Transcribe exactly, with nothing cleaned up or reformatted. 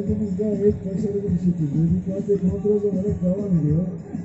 Atımız gayet başarılı bir şekilde dikkatli kontrol olarak devam ediyor.